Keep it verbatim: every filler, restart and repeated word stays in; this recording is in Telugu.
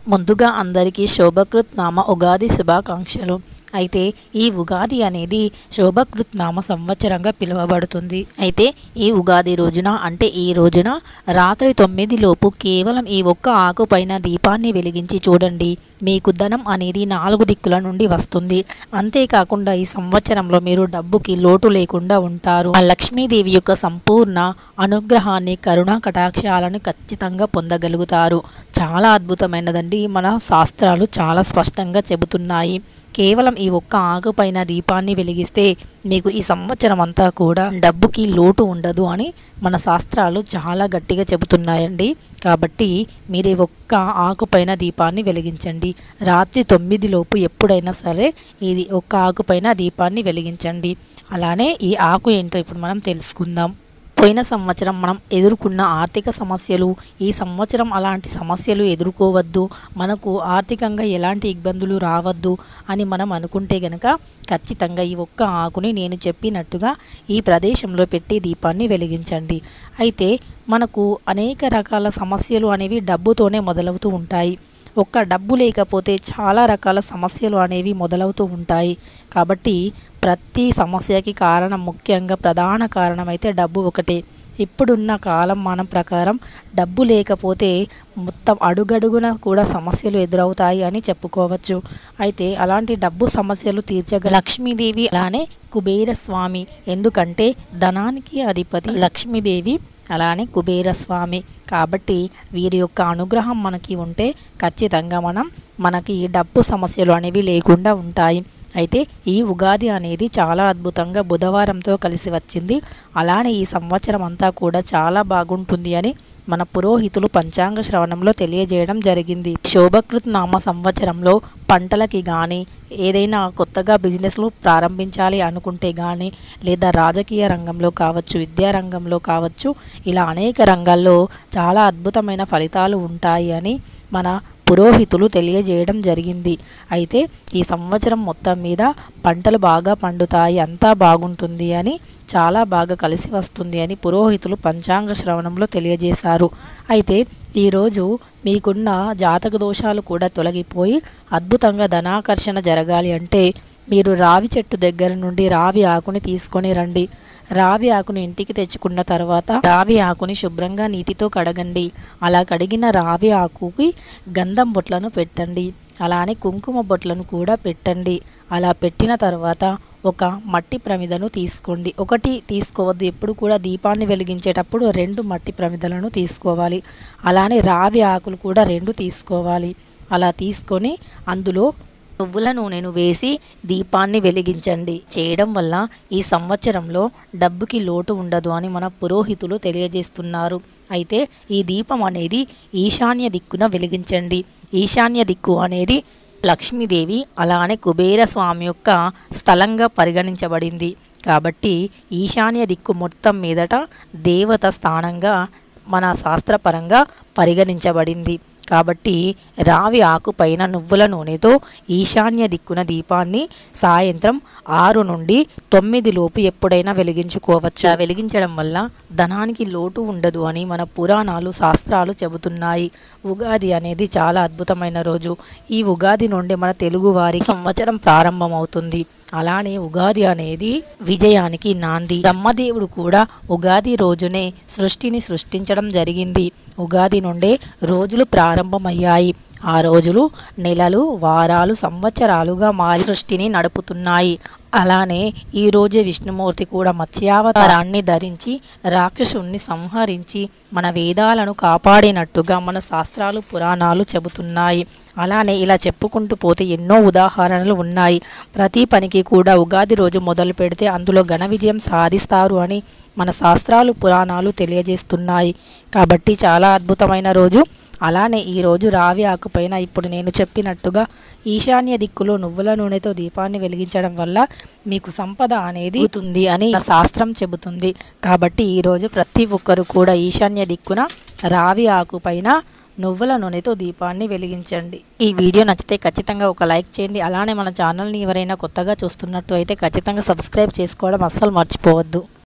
ముందుగా అందరికీ శోభకృత్ నామ ఉగాది శుభాకాంక్షలు. అయితే ఈ ఉగాది అనేది శోభకృత్ నామ సంవత్సరంగా పిలువబడుతుంది. అయితే ఈ ఉగాది రోజున అంటే ఈ రోజున రాత్రి తొమ్మిది లోపు కేవలం ఈ ఒక్క ఆకు పైన దీపాన్ని వెలిగించి చూడండి. మీకు ధనం అనేది నాలుగు దిక్కుల నుండి వస్తుంది. అంతేకాకుండా ఈ సంవత్సరంలో మీరు డబ్బుకి లోటు లేకుండా ఉంటారు. ఆ లక్ష్మీదేవి యొక్క సంపూర్ణ అనుగ్రహాన్ని, కరుణా కటాక్షాలను ఖచ్చితంగా పొందగలుగుతారు. చాలా అద్భుతమైనదండి. మన శాస్త్రాలు చాలా స్పష్టంగా చెబుతున్నాయి. కేవలం ఈ ఒక్క ఆకుపైన దీపాన్ని వెలిగిస్తే మీకు ఈ సంవత్సరం అంతా కూడా డబ్బుకి లోటు ఉండదు అని మన శాస్త్రాలు చాలా గట్టిగా చెబుతున్నాయండి. కాబట్టి మీరు ఈ ఒక్క ఆకుపైన దీపాన్ని వెలిగించండి. రాత్రి తొమ్మిది లోపు ఎప్పుడైనా సరే ఇది ఒక్క ఆకుపైన దీపాన్ని వెలిగించండి. అలానే ఈ ఆకు ఏంటో ఇప్పుడు మనం తెలుసుకుందాం. పోయిన సంవత్సరం మనం ఎదుర్కొన్న ఆర్థిక సమస్యలు, ఈ సంవత్సరం అలాంటి సమస్యలు ఎదుర్కోవద్దు, మనకు ఆర్థికంగా ఎలాంటి ఇబ్బందులు రావద్దు అని మనం అనుకుంటే గనక ఖచ్చితంగా ఈ ఒక్క ఆకుని నేను చెప్పినట్టుగా ఈ ప్రదేశంలో పెట్టి దీపాన్ని వెలిగించండి. అయితే మనకు అనేక రకాల సమస్యలు అనేవి డబ్బుతోనే మొదలవుతూ ఉంటాయి. ఒక్క డబ్బు లేకపోతే చాలా రకాల సమస్యలు అనేవి మొదలవుతూ ఉంటాయి. కాబట్టి ప్రతి సమస్యకి కారణం, ముఖ్యంగా ప్రధాన కారణం అయితే డబ్బు ఒకటే. ఇప్పుడున్న కాలం మానం ప్రకారం డబ్బు లేకపోతే మొత్తం అడుగడుగున కూడా సమస్యలు ఎదురవుతాయి అని చెప్పుకోవచ్చు. అయితే అలాంటి డబ్బు సమస్యలు తీర్చగల లక్ష్మీదేవి, అలానే కుబేర స్వామి. ఎందుకంటే ధనానికి అధిపతి లక్ష్మీదేవి, అలానే కుబేరస్వామి. కాబట్టి వీరి యొక్క అనుగ్రహం మనకి ఉంటే ఖచ్చితంగా మనం మనకి డబ్బు సమస్యలు అనేవి లేకుండా ఉంటాయి. అయితే ఈ ఉగాది అనేది చాలా అద్భుతంగా బుధవారంతో కలిసి వచ్చింది. అలానే ఈ సంవత్సరం అంతా కూడా చాలా బాగుంటుంది అని మన పురోహితులు పంచాంగ శ్రవణంలో తెలియజేయడం జరిగింది. శోభకృత్ నామ సంవత్సరంలో పంటలకి కానీ, ఏదైనా కొత్తగా బిజినెస్లు ప్రారంభించాలి అనుకుంటే కానీ, లేదా రాజకీయ రంగంలో కావచ్చు, విద్యారంగంలో కావచ్చు, ఇలా అనేక రంగాల్లో చాలా అద్భుతమైన ఫలితాలు ఉంటాయి అని మన పురోహితులు తెలియజేయడం జరిగింది. అయితే ఈ సంవత్సరం మొత్తం మీద పంటలు బాగా పండుతాయి, అంతా బాగుంటుంది అని, చాలా బాగా కలిసి వస్తుంది అని పురోహితులు పంచాంగ శ్రవణంలో తెలియజేశారు. అయితే ఈరోజు మీకున్న జాతక దోషాలు కూడా తొలగిపోయి అద్భుతంగా ధనాకర్షణ జరగాలి అంటే మీరు రావి చెట్టు దగ్గర నుండి రావి ఆకుని తీసుకొని రండి. రావి ఆకుని ఇంటికి తెచ్చుకున్న తర్వాత రావి ఆకుని శుభ్రంగా నీటితో కడగండి. అలా కడిగిన రావి ఆకుకి గంధం బొట్లను పెట్టండి. అలానే కుంకుమ బొట్లను కూడా పెట్టండి. అలా పెట్టిన తర్వాత ఒక మట్టి ప్రమిదను తీసుకోండి. ఒకటి తీసుకోవద్దు, ఎప్పుడు కూడా దీపాన్ని వెలిగించేటప్పుడు రెండు మట్టి ప్రమిదలను తీసుకోవాలి. అలానే రావి ఆకులు కూడా రెండు తీసుకోవాలి. అలా తీసుకొని అందులో నువ్వుల నూనెను వేసి దీపాన్ని వెలిగించండి. చేయడం వల్ల ఈ సంవత్సరంలో డబ్బుకి లోటు ఉండదు అని మన పురోహితులు తెలియజేస్తున్నారు. అయితే ఈ దీపం అనేది ఈశాన్య దిక్కున వెలిగించండి. ఈశాన్య దిక్కు అనేది లక్ష్మీదేవి, అలానే కుబేర స్వామి యొక్క స్థలంగా పరిగణించబడింది. కాబట్టి ఈశాన్య దిక్కు మొత్తం మీదట దేవత స్థానంగా మన శాస్త్రపరంగా పరిగణించబడింది. కాబట్టి రావి ఆకు పైన నువ్వుల నూనెతో ఈశాన్య దిక్కున దీపాన్ని సాయంత్రం ఆరు నుండి తొమ్మిది లోపు ఎప్పుడైనా వెలిగించుకోవచ్చు. వెలిగించడం వల్ల ధనానికి లోటు ఉండదు అని మన పురాణాలు, శాస్త్రాలు చెబుతున్నాయి. ఉగాది అనేది చాలా అద్భుతమైన రోజు. ఈ ఉగాది నుండి మన తెలుగువారి సంవత్సరం ప్రారంభమవుతుంది. అలానే ఉగాది అనేది విజయానికి నాంది. బ్రహ్మదేవుడు కూడా ఉగాది రోజునే సృష్టిని సృష్టించడం జరిగింది. ఉగాది నుండే రోజులు ప్రారంభమయ్యాయి. ఆ రోజులు నెలలు, వారాలు, సంవత్సరాలుగా మారి సృష్టిని నడుపుతున్నాయి. అలానే ఈరోజే విష్ణుమూర్తి కూడా మత్స్యావతారాన్ని ధరించి రాక్షసుణ్ణి సంహరించి మన వేదాలను కాపాడినట్టుగా మన శాస్త్రాలు, పురాణాలు చెబుతున్నాయి. అలానే ఇలా చెప్పుకుంటూ పోతే ఎన్నో ఉదాహరణలు ఉన్నాయి. ప్రతి పనికి కూడా ఉగాది రోజు మొదలు పెడితే అందులో ఘన విజయం సాధిస్తారు అని మన శాస్త్రాలు, పురాణాలు తెలియజేస్తున్నాయి. కాబట్టి చాలా అద్భుతమైన రోజు. అలానే ఈరోజు రావి ఆకుపైన ఇప్పుడు నేను చెప్పినట్టుగా ఈశాన్య దిక్కులో నువ్వుల నూనెతో దీపాన్ని వెలిగించడం వల్ల మీకు సంపద అనేది అవుతుంది అని శాస్త్రం చెబుతుంది. కాబట్టి ఈరోజు ప్రతి ఒక్కరు కూడా ఈశాన్య దిక్కున రావి ఆకుపైన నువ్వుల నూనెతో దీపాన్ని వెలిగించండి. ఈ వీడియో నచ్చితే ఖచ్చితంగా ఒక లైక్ చేయండి. అలానే మన ఛానల్ని ఎవరైనా కొత్తగా చూస్తున్నట్టు అయితే ఖచ్చితంగా సబ్స్క్రైబ్ చేసుకోవడం అస్సలు మర్చిపోవద్దు.